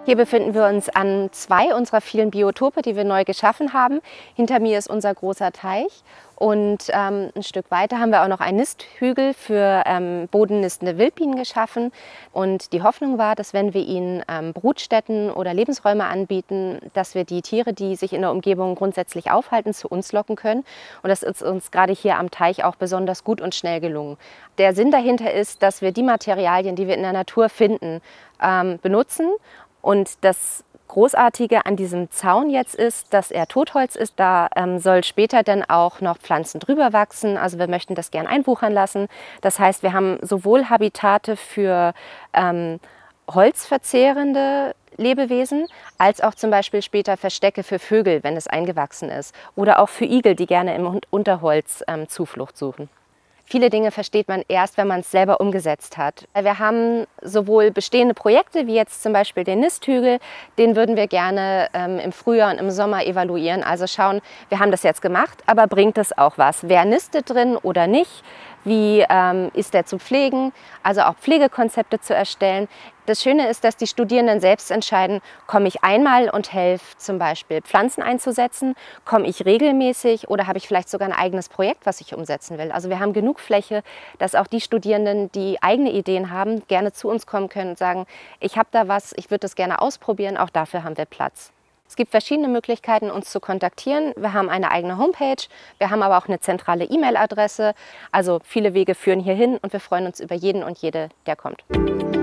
Hier befinden wir uns an zwei unserer vielen Biotope, die wir neu geschaffen haben. Hinter mir ist unser großer Teich und ein Stück weiter haben wir auch noch einen Nisthügel für bodennistende Wildbienen geschaffen. Und die Hoffnung war, dass wenn wir ihnen Brutstätten oder Lebensräume anbieten, dass wir die Tiere, die sich in der Umgebung grundsätzlich aufhalten, zu uns locken können. Und das ist uns gerade hier am Teich auch besonders gut und schnell gelungen. Der Sinn dahinter ist, dass wir die Materialien, die wir in der Natur finden, benutzen. Und das Großartige an diesem Zaun jetzt ist, dass er Totholz ist. Da soll später dann auch noch Pflanzen drüber wachsen. Also wir möchten das gern einwuchern lassen. Das heißt, wir haben sowohl Habitate für holzverzehrende Lebewesen, als auch zum Beispiel später Verstecke für Vögel, wenn es eingewachsen ist. Oder auch für Igel, die gerne im Unterholz Zuflucht suchen. Viele Dinge versteht man erst, wenn man es selber umgesetzt hat. Wir haben sowohl bestehende Projekte, wie jetzt zum Beispiel den Nisthügel, den würden wir gerne im Frühjahr und im Sommer evaluieren. Also schauen, wir haben das jetzt gemacht, aber bringt es auch was? Wer nistet drin oder nicht? Wie ist der zu pflegen? Also auch Pflegekonzepte zu erstellen. Das Schöne ist, dass die Studierenden selbst entscheiden, komme ich einmal und helfe zum Beispiel Pflanzen einzusetzen, komme ich regelmäßig oder habe ich vielleicht sogar ein eigenes Projekt, was ich umsetzen will. Also wir haben genug Fläche, dass auch die Studierenden, die eigene Ideen haben, gerne zu uns kommen können und sagen, ich habe da was, ich würde das gerne ausprobieren, auch dafür haben wir Platz. Es gibt verschiedene Möglichkeiten, uns zu kontaktieren. Wir haben eine eigene Homepage, wir haben aber auch eine zentrale E-Mail-Adresse. Also viele Wege führen hierhin und wir freuen uns über jeden und jede, der kommt.